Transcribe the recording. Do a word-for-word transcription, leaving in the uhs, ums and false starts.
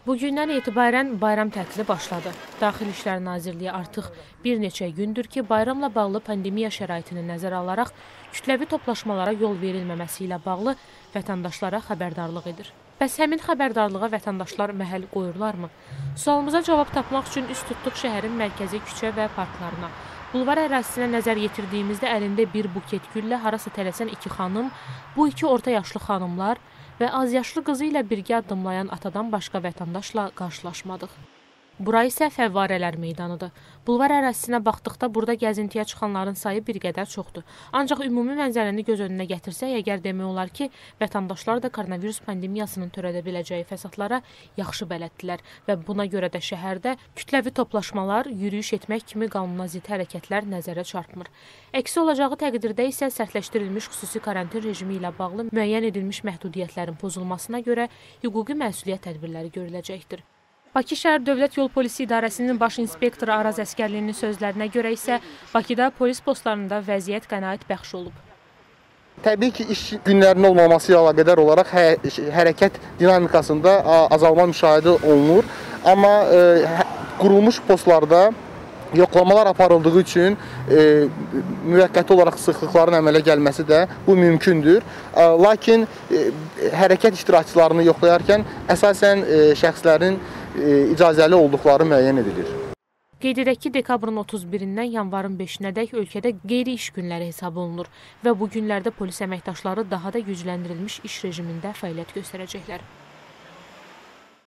Bugündən etibarən bayram tətili başladı. Daxili İşlər Nazirliyi artıq bir neçə gündür ki, bayramla bağlı pandemiya şəraitini nəzərə alaraq kütləvi toplaşmalara yol verilməməsi ilə bağlı vətəndaşlara xəbərdarlıq edir. Bəs həmin xəbərdarlığa vətəndaşlar məhəl qoyurlarmı? Sualımıza cavab tapmaq üçün üst tutduq şəhərin mərkəzi küçə və parklarına. Bulvar ərazisinə nəzər yetirdiyimizdə əlində bir buket güllə harasa tələsən iki xanım, bu iki orta yaşlı xanımlar və az yaşlı qızı ilə birgə addımlayan atadan başqa vətəndaşla qarşılaşmadıq. Bura isə Fəvvarələr meydanıdır. Bulvar ərazisinə baxdıqda burada gəzintiyə çıxanların sayı bir qədər çoxdur. Ancaq ümumi mənzərəni göz önünə gətirsək, əgər demək olar ki, vətəndaşlar da koronavirus pandemiyasının törədə biləcəyi fəsadlara yaxşı bələddirlər və buna görə də şəhərdə kütləvi toplaşmalar, yürüyüş etmək kimi qanuna zidd hərəkətlər nəzərə çarpmır. Əksi olacağı təqdirdə isə sərtləşdirilmiş xüsusi karantin rejimi ilə bağlı müəyyən edilmiş məhdudiyyətlərin pozulmasına görə hüquqi məsuliyyət tədbirləri görüləcəkdir. Bakı şəhər Dövlət Yol Polisi İdarəsinin baş inspektoru Araz Əskərlinin sözlərinə görə isə Bakıda polis postlarında vəziyyət qənaət bəxş olub. Təbii ki, iş günlərinin olmaması ilə əlaqədar olaraq hə hərəkət dinamikasında azalma müşahidə olunur. Amma e, qurulmuş postlarda yoxlamalar aparıldığı üçün e, müvəqqəti olaraq sıxlıqların əmələ gəlməsi də bu mümkündür. E, lakin e, hərəkət iştirakçılarını yoxlayarkən əsasən e, şəxslərin e, icazəli olduqları müəyyən edilir. Qeyd edək ki, dekabrın otuz birindən yanvarın beşinədək ölkədə qeyri-iş günləri hesab olunur və bu günlərdə polis əməkdaşları daha da gücləndirilmiş iş rejimində fəaliyyət göstərəcəklər.